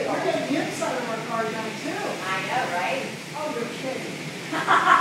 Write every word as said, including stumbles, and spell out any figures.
We're getting the inside of our car done too. I know, right? Oh, you're kidding.